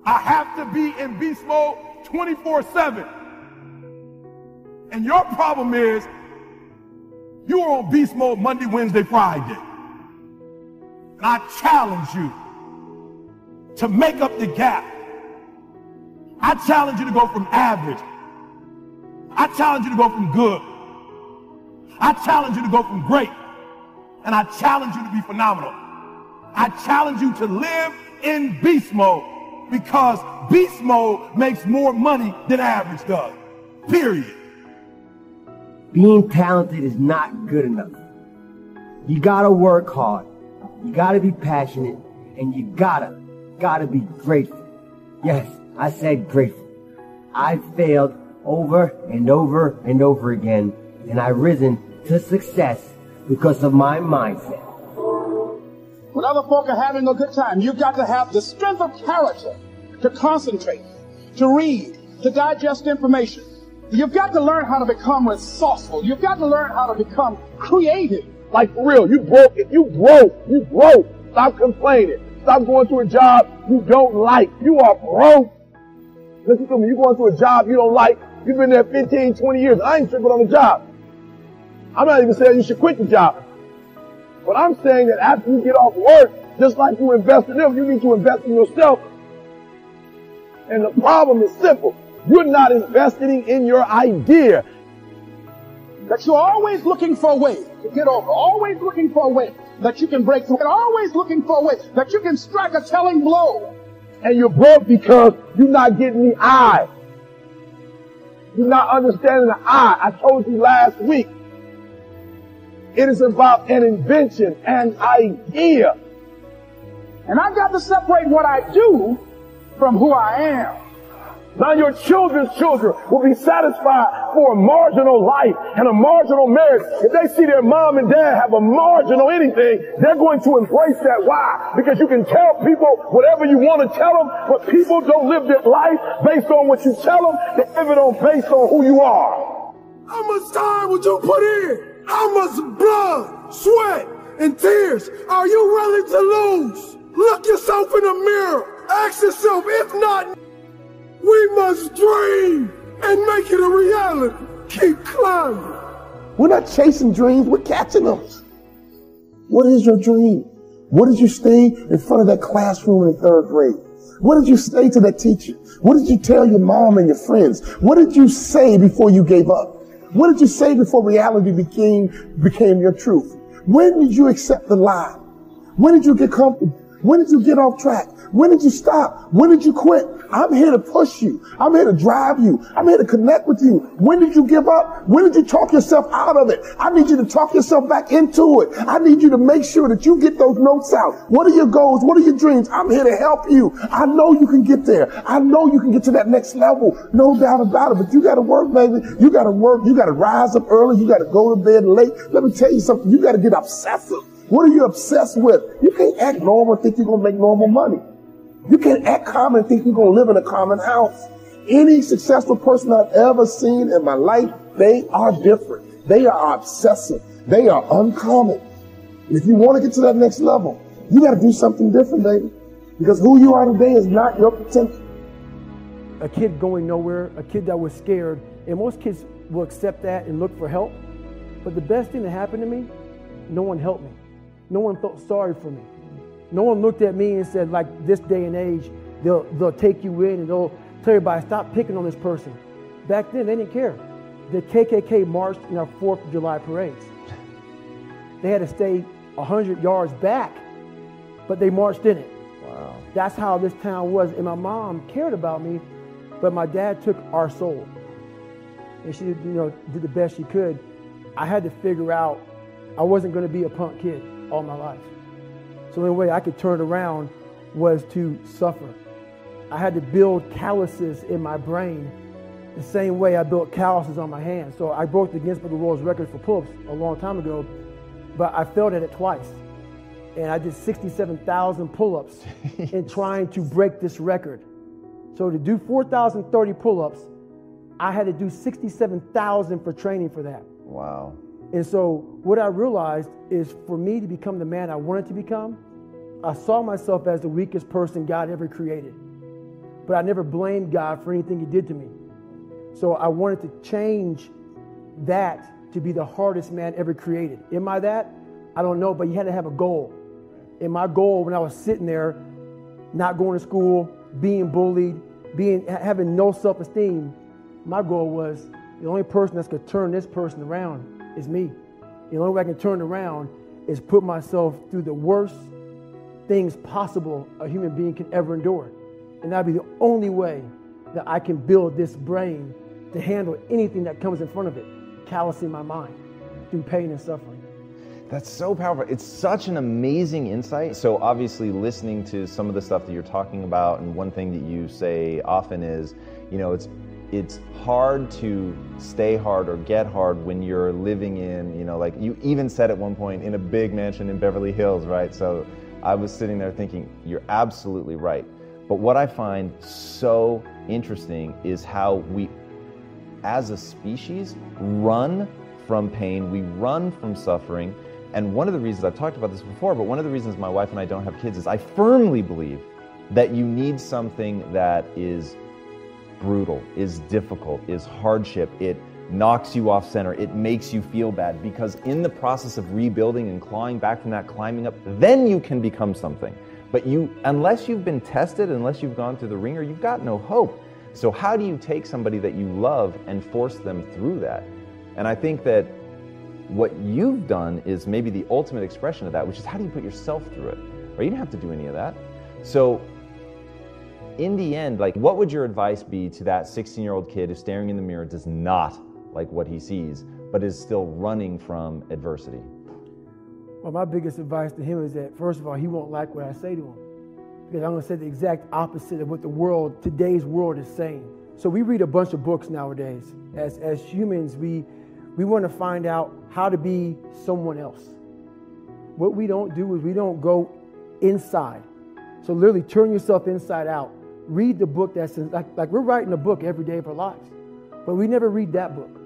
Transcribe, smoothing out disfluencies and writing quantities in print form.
I have to be in beast mode 24/7. And your problem is you are on beast mode Monday, Wednesday, Friday. And I challenge you to make up the gap. I challenge you to go from average. I challenge you to go from good. I challenge you to go from great. And I challenge you to be phenomenal. I challenge you to live in beast mode, because beast mode makes more money than average does. Period. Being talented is not good enough. You gotta work hard. You gotta be passionate, and you gotta be grateful. Yes, I said grateful. I've failed over and over and over again, and I've risen to success because of my mindset. When other folk are having a good time, you've got to have the strength of character to concentrate, to read, to digest information. You've got to learn how to become resourceful. You've got to learn how to become creative. Like for real, you broke. You broke. Stop complaining. Stop going to a job you don't like. You are broke. Listen to me, you're going to a job you don't like. You've been there 15, 20 years. I ain't tripping on the job. I'm not even saying you should quit the job. But I'm saying that after you get off work, just like you invest in them, you need to invest in yourself. And the problem is simple. You're not investing in your idea. That you're always looking for a way to get over, always looking for a way that you can break through, and always looking for a way that you can strike a telling blow. And you're broke because you're not getting the I. You're not understanding the I. I told you last week. It is about an invention, an idea. And I've got to separate what I do from who I am. Now your children's children will be satisfied for a marginal life and a marginal marriage. If they see their mom and dad have a marginal anything, they're going to embrace that. Why? Because you can tell people whatever you want to tell them, but people don't live their life based on what you tell them. They live it on based on who you are. How much time would you put in? How much blood, sweat, and tears are you willing to lose? Look yourself in the mirror. Ask yourself, if not, we must dream and make it a reality. Keep climbing. We're not chasing dreams, we're catching them. What is your dream? What did you stay in front of that classroom in 3rd grade? What did you say to that teacher? What did you tell your mom and your friends? What did you say before you gave up? What did you say before reality became your truth? When did you accept the lie? When did you get comfortable? When did you get off track? When did you stop? When did you quit? I'm here to push you. I'm here to drive you. I'm here to connect with you. When did you give up? When did you talk yourself out of it? I need you to talk yourself back into it. I need you to make sure that you get those notes out. What are your goals? What are your dreams? I'm here to help you. I know you can get there. I know you can get to that next level. No doubt about it. But you got to work, baby. You got to work. You got to rise up early. You got to go to bed late. Let me tell you something. You got to get obsessive. What are you obsessed with? You can't act normal and think you're going to make normal money. You can't act common and think you're going to live in a common house. Any successful person I've ever seen in my life, they are different. They are obsessive. They are uncommon. And if you want to get to that next level, you got to do something different, baby. Because who you are today is not your potential. A kid going nowhere, a kid that was scared, and most kids will accept that and look for help. But the best thing that happened to me, no one helped me. No one felt sorry for me. No one looked at me and said, like this day and age, they'll take you in and they'll tell everybody, stop picking on this person. Back then, they didn't care. The KKK marched in our 4th of July parades. They had to stay 100 yards back, but they marched in it. Wow. That's how this town was. And my mom cared about me, but my dad took our soul. And she, did the best she could. I had to figure out I wasn't going to be a punk kid all my life. So the only way I could turn around was to suffer. I had to build calluses in my brain the same way I built calluses on my hands. So I broke the Guinness Book of World Records for pull-ups a long time ago, but I failed at it twice. And I did 67,000 pull-ups in trying to break this record. So to do 4,030 pull-ups, I had to do 67,000 for training for that. Wow. And so what I realized is for me to become the man I wanted to become, I saw myself as the weakest person God ever created. but I never blamed God for anything he did to me. So I wanted to change that to be the hardest man ever created. Am I that? I don't know, but you had to have a goal. And my goal when I was sitting there, not going to school, being bullied, having no self-esteem, my goal was the only person that's going to turn this person around is me. The only way I can turn around is put myself through the worst things possible a human being can ever endure. And that'd be the only way that I can build this brain to handle anything that comes in front of it, callousing my mind through pain and suffering. That's so powerful. It's such an amazing insight. So obviously listening to some of the stuff that you're talking about, and one thing that you say often is, it's hard to stay hard or get hard when you're living in, like you even said at one point, in a big mansion in Beverly Hills, right? So I was sitting there thinking, you're absolutely right. But what I find so interesting is how we, as a species, run from pain, we run from suffering. And one of the reasons, I've talked about this before, but one of the reasons my wife and I don't have kids is I firmly believe that you need something that is brutal, is difficult, is hardship. It knocks you off center. It makes you feel bad, because in the process of rebuilding and clawing back from that, climbing up, then you can become something. But unless you've been tested, unless you've gone through the ringer, you've got no hope. So how do you take somebody that you love and force them through that? And I think that what you've done is maybe the ultimate expression of that, which is how do you put yourself through it? Or you don't have to do any of that. So in the end, what would your advice be to that 16-year-old kid who's staring in the mirror, does not like what he sees, but is still running from adversity? Well, my biggest advice to him is that, first of all, he won't like what I say to him, because I'm going to say the exact opposite of what today's world is saying. So we read a bunch of books nowadays. As humans, we want to find out how to be someone else. What we don't do is we don't go inside. So literally turn yourself inside out. Read the book that's like we're writing a book every day of our lives, but we never read that book.